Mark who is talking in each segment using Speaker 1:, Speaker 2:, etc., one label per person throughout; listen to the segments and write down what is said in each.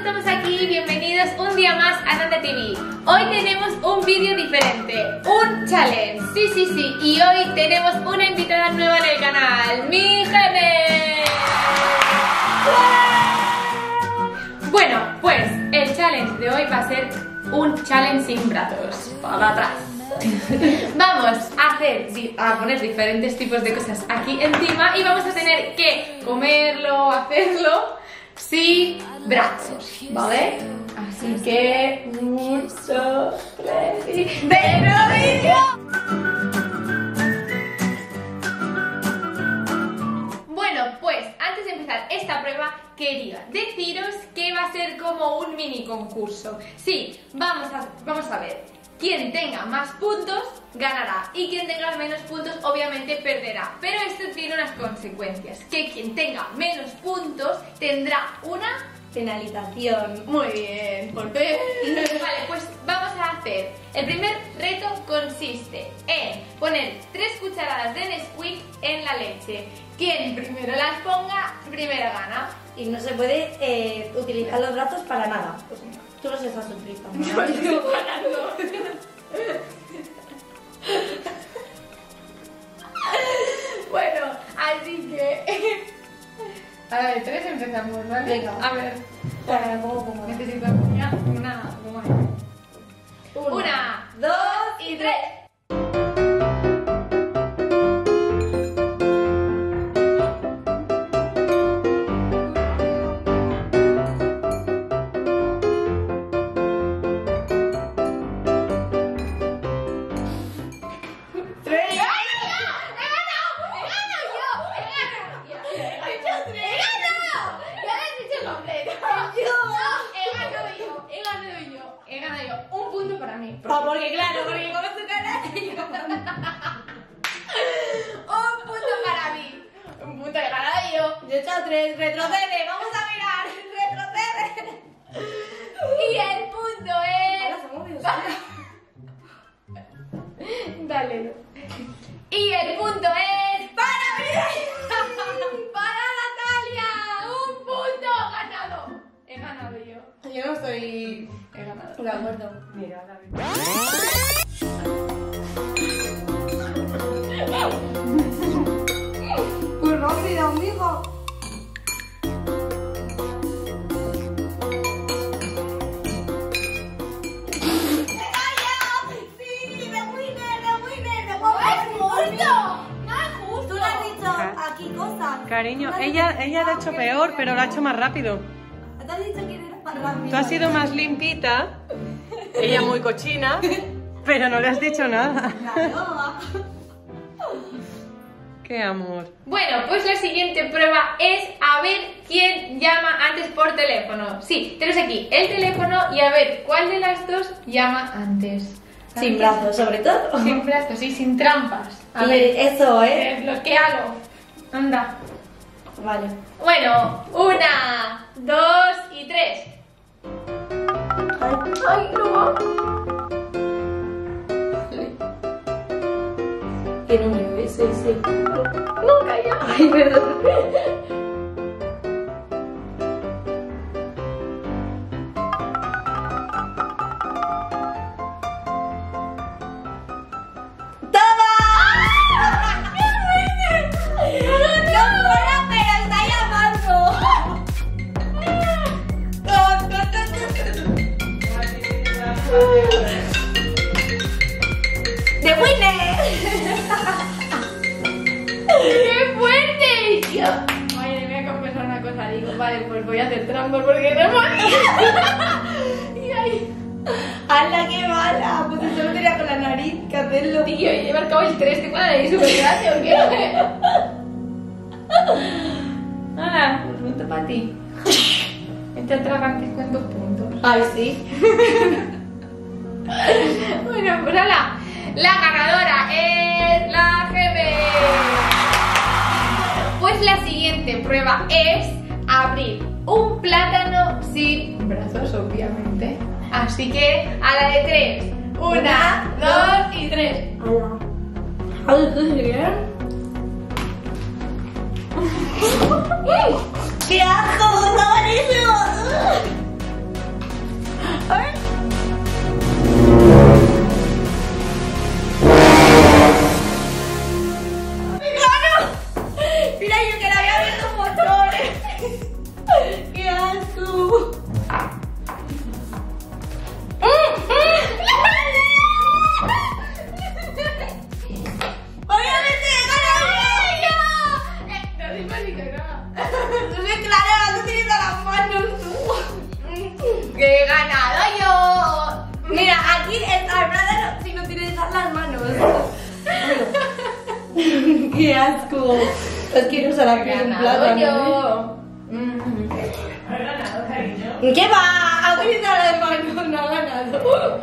Speaker 1: estamos aquí, bienvenidos un día más a Nanda TV. Hoy tenemos un vídeo diferente, un challenge, sí, y hoy tenemos una invitada nueva en el canal, mi Gene. Bueno, pues el challenge de hoy va a ser un challenge sin brazos, para atrás. Vamos a poner diferentes tipos de cosas aquí encima y vamos a tener que comerlo, hacerlo sin brazos, ¿vale? Así que 1, 2, 3 y ¡dentro vídeo! Bueno, pues antes de empezar esta prueba quería deciros que va a ser como un mini concurso. Sí, vamos a ver. Quien tenga más puntos ganará y quien tenga menos puntos obviamente perderá. Pero esto tiene unas consecuencias, que quien tenga menos puntos tendrá una
Speaker 2: penalización.
Speaker 1: Muy bien, ¿por qué? Vale, pues vamos a hacer. El primer reto consiste en poner 3 cucharadas de Nesquik en la leche. Quien primero las ponga, primero gana.
Speaker 2: Y no se puede utilizar los brazos para nada. Tú los estás utilizando.
Speaker 1: Yo estoy ganando. Bueno, así que... A ver, 3 empezamos, ¿vale?
Speaker 2: Venga.
Speaker 1: A ver.
Speaker 2: ¿Cómo?
Speaker 1: Necesito una... 1, 2 y 3. Un punto para mí.
Speaker 2: Porque como tu cara.
Speaker 1: Un punto para mí. Un punto de ganado yo.
Speaker 2: Yo he echado 3. Retrocede. Vamos a mirar. Retrocede.
Speaker 1: Y el punto es...
Speaker 2: Ahora somos videos.
Speaker 1: Dale. Y el punto es... ¡para mí! ¡Para Natalia! ¡Un punto ganado! He ganado yo. Yo no soy... He ganado.
Speaker 2: De acuerdo.
Speaker 1: Mira, David.
Speaker 2: Pues rápido, amigo.
Speaker 3: Cariño, ella lo ha hecho peor, pero lo ha hecho más rápido.
Speaker 2: ¿Te has dicho que eres más rápido?
Speaker 3: Tú has sido más limpita, ella muy cochina, pero no le has dicho nada. Qué amor.
Speaker 1: Bueno, pues la siguiente prueba es a ver quién llama antes por teléfono. Sí, tenemos aquí el teléfono y a ver cuál de las dos llama antes.
Speaker 2: Sin brazos, sobre todo.
Speaker 1: Sin brazos y sin trampas. A
Speaker 2: Y
Speaker 1: ver,
Speaker 2: eso,
Speaker 1: bloquealo. Anda.
Speaker 2: Vale.
Speaker 1: Bueno, 1, 2 y 3. Ay, no.
Speaker 2: ¿Qué número es ese?
Speaker 1: No, calla.
Speaker 2: Ay, perdón. ¡De Winner!
Speaker 1: ¡Qué fuerte! Yo... Ay, le voy a confesar una cosa. Digo, vale, pues voy a hacer trampas porque no me... Y ahí...
Speaker 2: ¡Hala, qué mala! Pues solo tenía con la nariz que hacerlo.
Speaker 1: Tío, he marcado el 3, tengo la nariz súper grande, ¿o qué? Nada, pues punto para ti. Este atragante con 2 puntos.
Speaker 2: Ay, sí.
Speaker 1: Bueno, pues ala, la ganadora es la GB. Pues la siguiente prueba es abrir un plátano sin brazos, obviamente. Así que a la de 3. 1, 2 y 3.
Speaker 2: ¡Hala! ¡Ay, qué bien! ¡Qué asco! ¡Está buenísimo! ¡Qué asco! Es que no se la quiero un plato.
Speaker 1: yo.
Speaker 3: Has ganado, cariño.
Speaker 2: ¿Qué va? Ha utilizado la de mano, no ha ganado.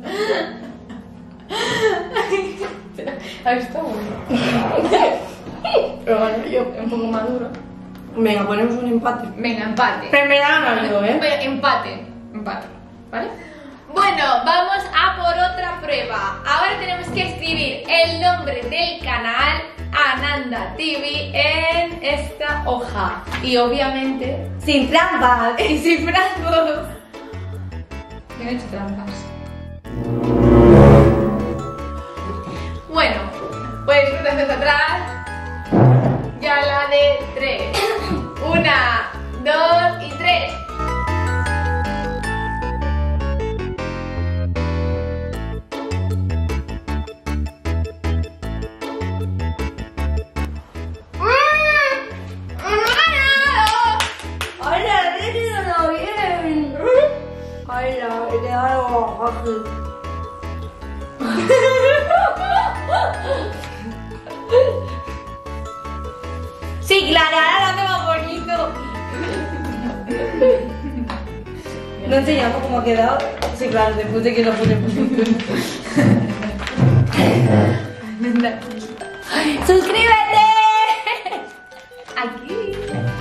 Speaker 1: ¿Has visto uno?
Speaker 2: Pero bueno, yo.
Speaker 1: Un poco maduro.
Speaker 2: Venga, ponemos un empate.
Speaker 1: Venga, empate.
Speaker 2: Pero me da ganado yo, ¿eh?
Speaker 1: Oye, empate, ¿vale? Bueno, vamos a por otra prueba. Ahora tenemos que escribir el nombre del canal Ananda TV en esta hoja. Y obviamente,
Speaker 2: Sin trampas.
Speaker 1: y sin brazos. Yo no he hecho trampas. Bueno, pues hacia atrás. Ya la de 3. 1, 2 y 3.
Speaker 2: ¡Hola, he quedado bien! ¡Hola, he quedado fácil! Sí, claro, ahora lo hace más bonito. No enseñamos cómo ha quedado. Sí, claro, después de que lo ponemos. ¡Suscríbete!
Speaker 1: Aquí.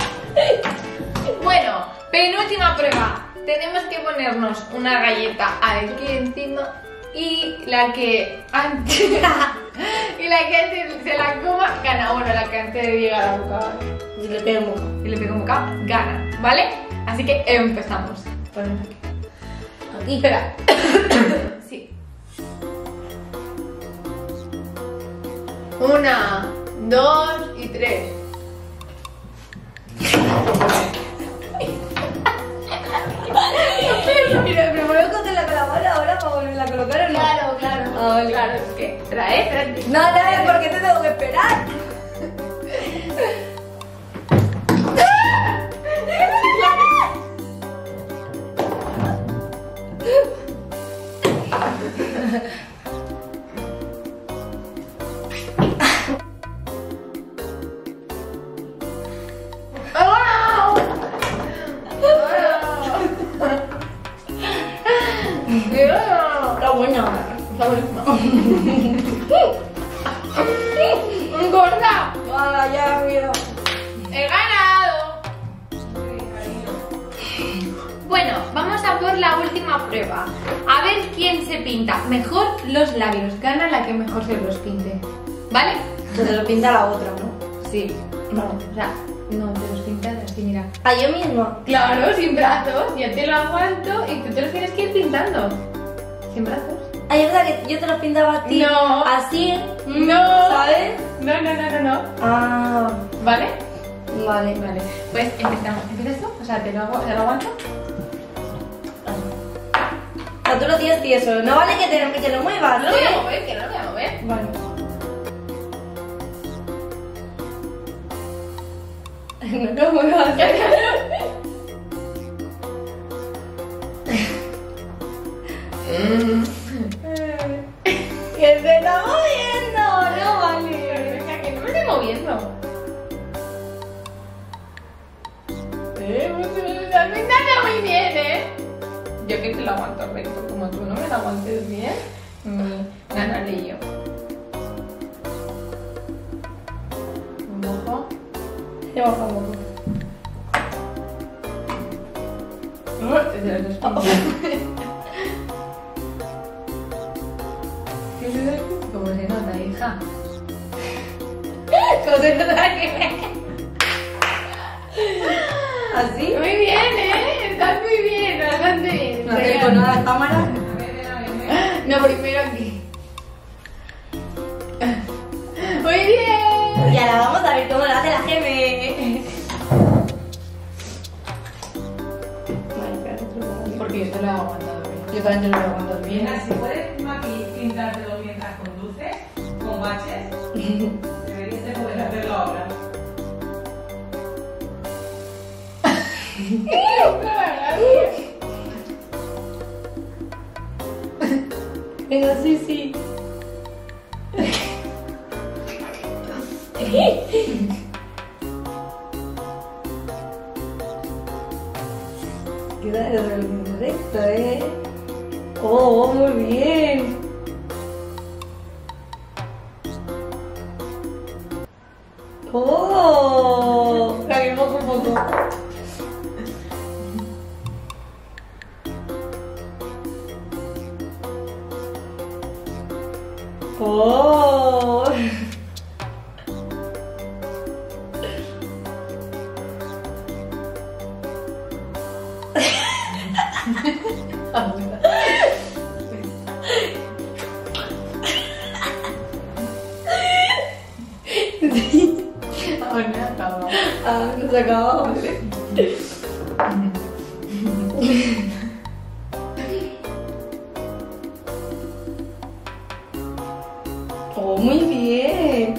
Speaker 1: Bueno, penúltima prueba. Tenemos que ponernos una galleta aquí encima y la que antes y la que antes se la coma gana. Bueno, la que antes llega a la boca
Speaker 2: Y le pego un poco.
Speaker 1: y le pega un bocado gana, ¿vale? Así que empezamos. Ponemos aquí.
Speaker 2: Aquí.
Speaker 1: Espera. Sí. 1, 2 y 3.
Speaker 2: Mira, me voy a coger la calavera ahora para volverla a colocar o no.
Speaker 1: Claro, claro.
Speaker 2: Ah, vale.
Speaker 1: Claro, es que. Espera, espérate.
Speaker 2: No, no, ¿por qué te tengo que esperar? Está buena.
Speaker 1: Está buenísima. ¡Gorda!
Speaker 2: Hola, ya, mira.
Speaker 1: ¡He ganado! Bueno, vamos a por la última prueba. A ver quién se pinta mejor los labios. Gana la que mejor se los pinte. ¿Vale?
Speaker 2: Se lo pinta la otra, ¿no?
Speaker 1: Sí.
Speaker 2: No.
Speaker 1: O sea, no te los pintas así, mira.
Speaker 2: ¿A yo misma?
Speaker 1: Claro, sin brazos. Yo te lo aguanto y tú te los tienes que ir pintando. Sin brazos.
Speaker 2: Ay, es verdad que yo te lo pintaba a ti.
Speaker 1: No.
Speaker 2: Así.
Speaker 1: No.
Speaker 2: ¿Sabes?
Speaker 1: No.
Speaker 2: Ah,
Speaker 1: ¿Vale?
Speaker 2: vale.
Speaker 1: Vale. Pues empezamos. ¿Empiezas tú? O sea, te lo aguanto.
Speaker 2: O sea, tú lo tienes tieso. No vale que lo muevas,
Speaker 1: No lo voy a mover, que no lo voy a mover.
Speaker 2: Vale. No lo muevas. ¡Que se está moviendo! No vale.
Speaker 1: Venga, que no me estoy moviendo. Pues me lo estás pintando muy bien, ¿eh? Yo que te lo aguanto recto, como tú no me lo aguantes bien, ganaré yo. Un ojo.
Speaker 2: Te baja un poco.
Speaker 1: Desde los dos puntos. ¿Cómo se nota, hija? ¿Cómo se nota que...?
Speaker 2: ¿Así?
Speaker 1: Muy bien, ¿eh? Estás muy bien, bastante bien.
Speaker 2: No te con nada la cámara.
Speaker 1: No, primero aquí. Muy bien.
Speaker 2: Y ahora vamos a ver cómo lo hace la Geme. Vale, espérate, te lo pongo aquí.
Speaker 1: Porque yo te lo he aguantado bien.
Speaker 2: Yo también te lo voy a aguantar bien.
Speaker 3: Mira, si puedes, Maki, pintártelo mientras conduces, con baches, deberías de poder hacerlo ahora.
Speaker 2: Venga, sí, sí. Queda recto, ¿eh? Oh, muy bien. Oh, la que poco a poco. Oh.
Speaker 1: Aún no acaba.
Speaker 2: Ah, no se acaba, vale. Oh, muy bien.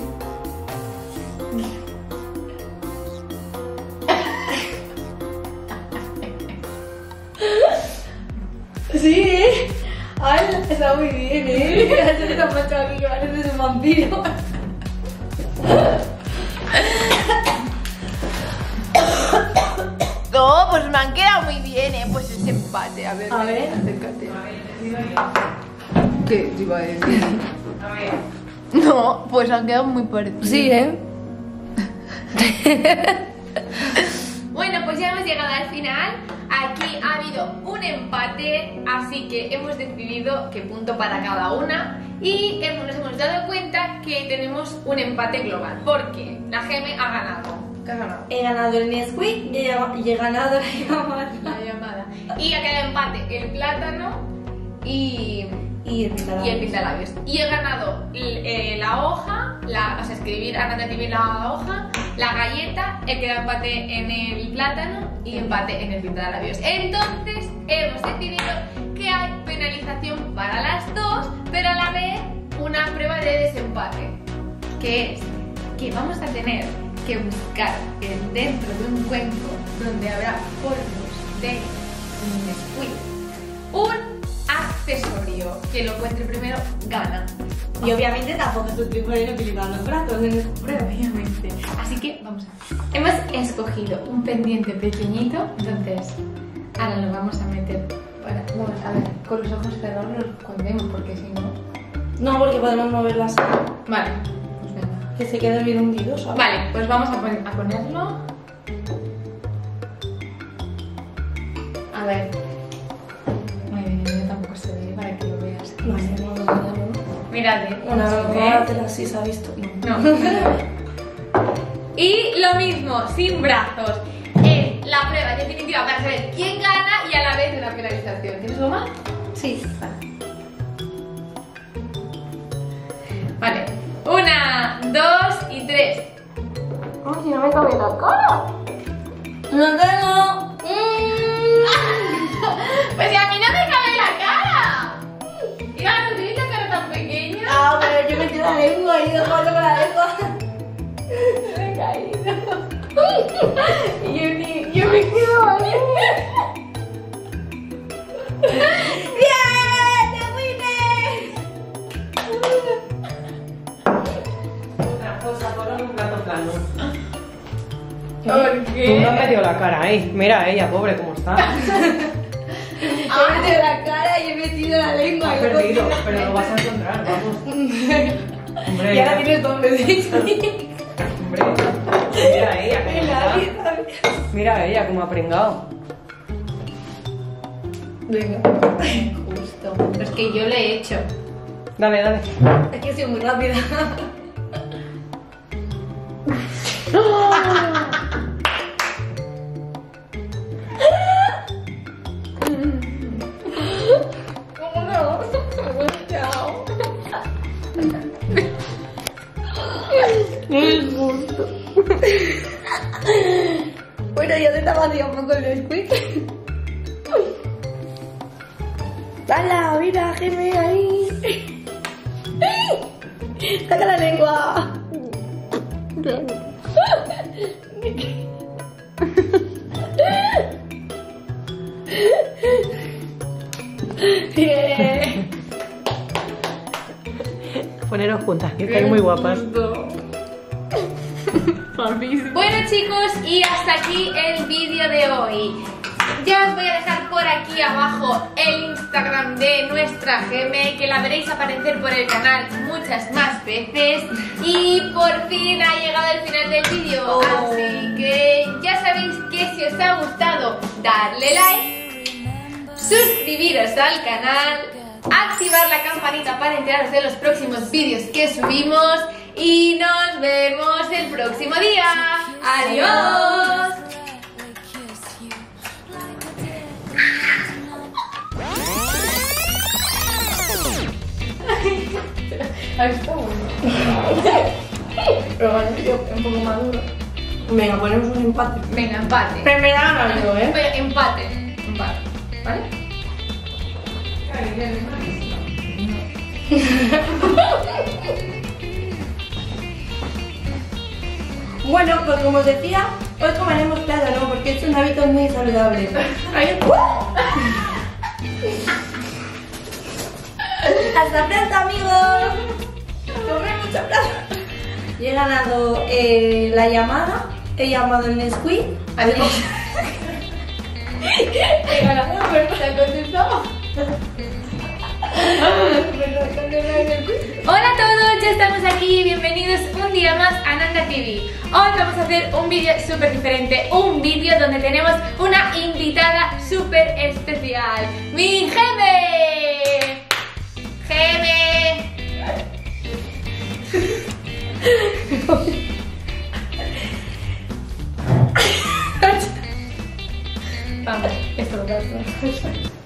Speaker 2: Sí, ¿eh? Ay, está muy bien, ¿eh? Has hecho tan macho aquí que pareces un vampiro.
Speaker 1: No, pues me han quedado muy bien, pues es empate. A ver,
Speaker 2: acércate.
Speaker 3: A ver, decido yo.
Speaker 1: ¿Qué te iba a decir?
Speaker 3: A ver.
Speaker 1: No, pues han quedado muy parecidos.
Speaker 2: Sí, ¿eh?
Speaker 1: Bueno, pues ya hemos llegado al final. Aquí ha habido un empate, así que hemos decidido que punto para cada una. Y nos hemos dado cuenta que tenemos un empate global, porque la Geme ha ganado. ¿Qué has ganado?
Speaker 2: He ganado el Nesquik y he ganado la llamada.
Speaker 1: La llamada. Y ha quedado empate el plátano y
Speaker 2: Y
Speaker 1: el pintalabios. Y he ganado la hoja, o sea, escribir, Ana escribir la hoja, la galleta, he quedado empate en el plátano y empate en el pintalabios. Entonces hemos decidido que hay penalización para las dos, pero a la vez una prueba de desempate, que es que vamos a tener que buscar dentro de un cuenco donde habrá polvos de Nesquik un accesorio. Quien lo encuentre primero gana.
Speaker 2: Y obviamente tampoco es un tipo de utilizar los brazos en esta prueba.
Speaker 1: Obviamente. Así que vamos a ver. Hemos escogido un pendiente pequeñito, entonces ahora lo vamos a meter para. Bueno, a ver, con los ojos cerrados los escondemos porque si no.
Speaker 2: No, porque podemos moverlas.
Speaker 1: Vale, pues venga.
Speaker 2: Que se quede bien hundido, ¿sabes?
Speaker 1: Vale, pues vamos a ponerlo. A ver. Muy bien, yo tampoco se ve para que lo veas.
Speaker 2: Vale, no.
Speaker 1: Mirad,
Speaker 2: Una
Speaker 1: ¿se ve?
Speaker 2: vez así se ha visto.
Speaker 1: No. Y lo mismo, sin brazos. Es la prueba definitiva para saber quién gana y a la vez una penalización. ¿Tienes goma?
Speaker 2: Sí.
Speaker 1: Vale. 1, 2 y 3.
Speaker 2: Ay, si no me cabe la cara. No tengo.
Speaker 1: Pues si a mí no me cabe la cara. Iván, ¿no tienes la cara tan pequeña?
Speaker 2: Ah, pero yo metí la lengua y no puedo con la lengua.
Speaker 1: Me he caído. Yo me quedo ahí.
Speaker 2: ¡Bien! ¡Te fuiste!
Speaker 3: Otra cosa, ponlo en un plato plano.
Speaker 1: ¿Por
Speaker 3: Tú
Speaker 1: qué?
Speaker 3: no has metido la cara ahí. Mira ella, pobre, cómo está.
Speaker 2: He metido la cara y he metido la lengua.
Speaker 3: Has
Speaker 2: y luego-
Speaker 3: perdido, pero lo vas a encontrar, vamos. Hombre,
Speaker 2: Y ahora tienes doble.
Speaker 3: hombre. Mira ella, cómo está. Mira ella, cómo ha pringado.
Speaker 2: Venga.
Speaker 1: Justo. Pero es que yo le he hecho.
Speaker 3: Dale, dale.
Speaker 2: Es que he sido muy rápida. Bueno, ya te estaba haciendo un poco el Nesquik. ¡Hala! Mira, Geme ahí. ¡Saca la lengua! Bien.
Speaker 3: Poneros juntas, que estáis muy guapas.
Speaker 2: Gusto.
Speaker 1: Bueno chicos, y hasta aquí el vídeo de hoy. Ya os voy a dejar por aquí abajo el Instagram de nuestra Geme, que la veréis aparecer por el canal muchas más veces. Y por fin ha llegado el final del vídeo, así que ya sabéis que si os ha gustado, darle like, suscribiros al canal, activar la campanita para enteraros de los próximos vídeos que subimos y nos vemos el próximo día. ¡Adiós!
Speaker 2: Ahí está bueno. Pero bueno, yo un poco maduro. Venga, ponemos un empate.
Speaker 1: Venga, empate.
Speaker 2: Pero me da algo, ¿eh?
Speaker 1: Oye, empate. ¿Vale?
Speaker 2: Bueno, pues como os decía, hoy comeremos plátano porque es un hábito muy saludable. Hasta pronto, amigos. Comer mucha plátano. Y he ganado la llamada. He llamado el Nesquik.
Speaker 1: Adiós.
Speaker 2: He ganado, pero te he contestado.
Speaker 1: Hola a todos, ya estamos aquí, bienvenidos un día más a Nanda TV. Hoy vamos a hacer un vídeo súper diferente, un vídeo donde tenemos una invitada súper especial, mi Geme. Geme. Vamos, esto lo que